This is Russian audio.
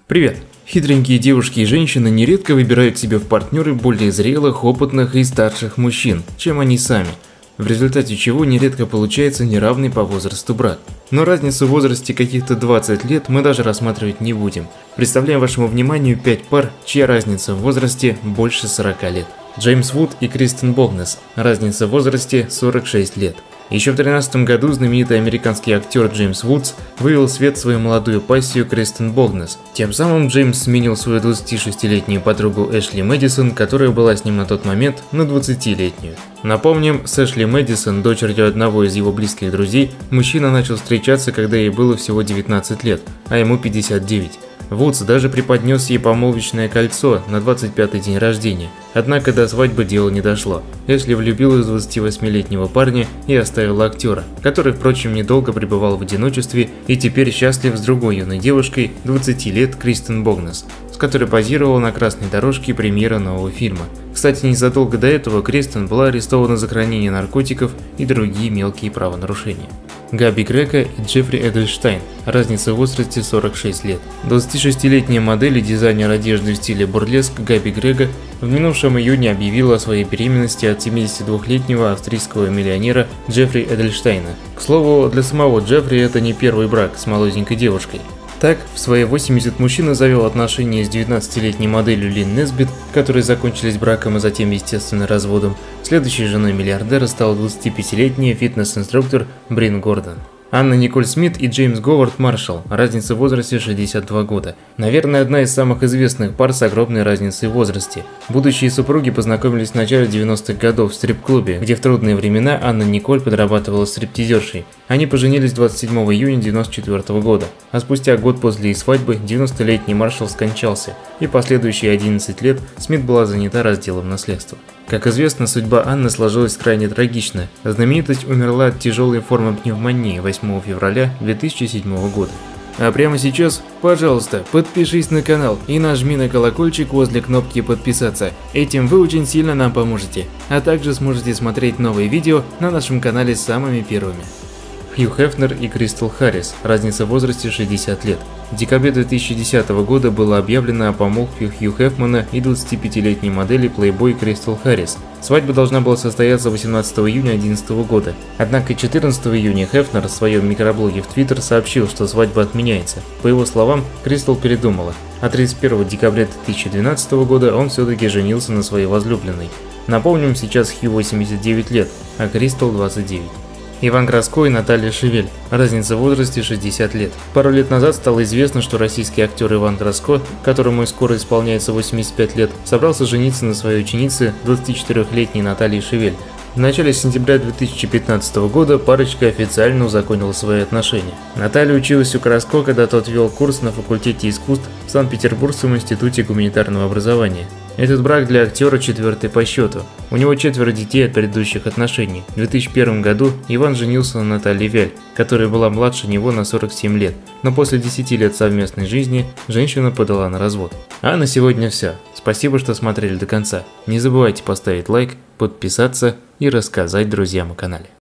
Привет! Хитренькие девушки и женщины нередко выбирают себе в партнеры более зрелых, опытных и старших мужчин, чем они сами, в результате чего нередко получается неравный по возрасту брак. Но разницу в возрасте каких-то 20 лет мы даже рассматривать не будем. Представляем вашему вниманию 5 пар, чья разница в возрасте больше 40 лет. Джеймс Вуд и Кристен Богнесс. Разница в возрасте 46 лет. Еще в 2013 году знаменитый американский актер Джеймс Вудс вывел в свет свою молодую пассию Кристен Богнесс. Тем самым Джеймс сменил свою 26-летнюю подругу Эшли Мэдисон, которая была с ним на тот момент, на 20-летнюю. Напомним, с Эшли Мэдисон, дочерью одного из его близких друзей, мужчина начал встречаться, когда ей было всего 19 лет, а ему 59. Вудс даже преподнес ей помолвочное кольцо на 25-й день рождения, однако до свадьбы дело не дошло. Эшли влюбилась в 28-летнего парня и оставила актера, который, впрочем, недолго пребывал в одиночестве и теперь счастлив с другой юной девушкой 20 лет Кристен Богнесс, с которой позировал на красной дорожке премьеры нового фильма. Кстати, незадолго до этого Кристен была арестована за хранение наркотиков и другие мелкие правонарушения. Габи Грега и Джеффри Эдельштейн. Разница в возрасте 46 лет. 26-летняя модель и дизайнер одежды в стиле бурлеск Габи Грега в минувшем июне объявила о своей беременности от 72-летнего австрийского миллионера Джеффри Эдельштейна. К слову, для самого Джеффри это не первый брак с молоденькой девушкой. Так, в свои 80 мужчина завел отношения с 19-летней моделью Лин Несбит, которые закончились браком и затем, естественно, разводом. Следующей женой миллиардера стала 25-летняя фитнес-инструктор Брин Гордон. Анна Николь Смит и Джеймс Говард Маршалл. Разница в возрасте 62 года. Наверное, одна из самых известных пар с огромной разницей в возрасте. Будущие супруги познакомились в начале 90-х годов в стрип-клубе, где в трудные времена Анна Николь подрабатывала стриптизершей. Они поженились 27 июня 1994 года, а спустя год после их свадьбы 90-летний Маршалл скончался, и последующие 11 лет Смит была занята разделом наследства. Как известно, судьба Анны сложилась крайне трагично. Знаменитость умерла от тяжелой формы пневмонии 8 февраля 2007 года. А прямо сейчас, пожалуйста, подпишись на канал и нажми на колокольчик возле кнопки подписаться. Этим вы очень сильно нам поможете. А также сможете смотреть новые видео на нашем канале самыми первыми. Хью Хефнер и Кристал Харрис. Разница в возрасте 60 лет. В декабре 2010 года было объявлено о помолвке Хью Хефмана и 25-летней модели Playboy Кристал Харрис. Свадьба должна была состояться 18 июня 2011 года. Однако 14 июня Хефнер в своем микроблоге в Twitter сообщил, что свадьба отменяется. По его словам, Кристал передумала, а 31 декабря 2012 года он все-таки женился на своей возлюбленной. Напомним, сейчас Хью 89 лет, а Кристал 29. Иван Краско и Наталья Шевель. Разница в возрасте 60 лет. Пару лет назад стало известно, что российский актер Иван Краско, которому скоро исполняется 85 лет, собрался жениться на своей ученице 24-летней Наталье Шевель. В начале сентября 2015 года парочка официально узаконила свои отношения. Наталья училась у Краско, когда тот вел курс на факультете искусств в Санкт-Петербургском институте гуманитарного образования. Этот брак для актера четвертый по счету. У него 4 детей от предыдущих отношений. В 2001 году Иван женился на Наталье Вяль, которая была младше него на 47 лет, но после 10 лет совместной жизни женщина подала на развод. А на сегодня все. Спасибо, что смотрели до конца. Не забывайте поставить лайк, подписаться и рассказать друзьям о канале.